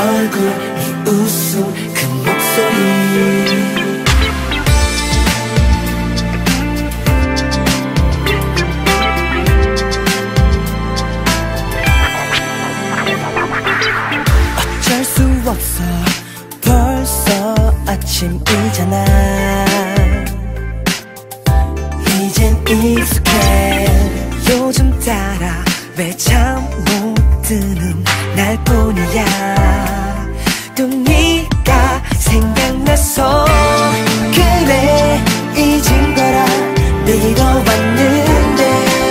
얼굴, 이 웃음, 그 목소리. 어쩔 수 없어, 벌써 아침이잖아. 이젠 익숙해. 요즘 따라 왜 잠 못 드는 날뿐이야. 또 네가 생각나서 그래 잊은 거라 믿어왔는데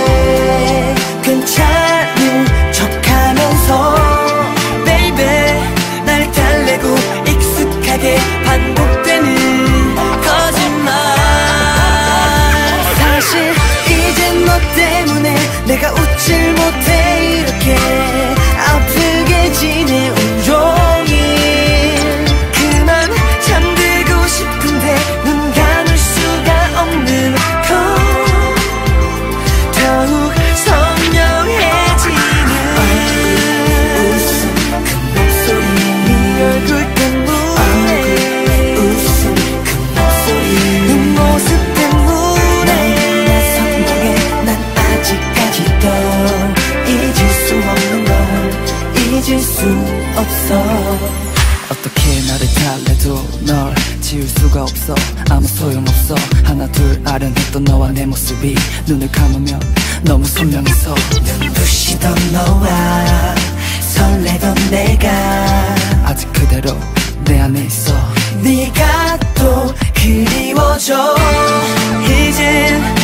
괜찮은 척하면서 baby 날 달래고 익숙하게 반복되는 거짓말. 사실 이젠 너 때문에 내가 웃질 못해. 이렇게 아프게 지내 온종일. 그만 잠들고 싶은데 눈 감을 수가 없는 걸. 더욱 선명해지는 웃음, 그 목소리. 네 얼굴 때문에 웃음, 그 목소리. 네 모습 때문에 내 성공에 난 아직까지도 잊을 수 없는 걸 잊을 수 없어. 어떻게 나를 달래도 널 지울 수가 없어. 아무 소용없어. 하나 둘 아련했던 너와 내 모습이 눈을 감으면 너무 선명해서 눈부시던 너와 설레던 내가 아직 그대로 내 안에 있어. 네가 또 그리워져. 이젠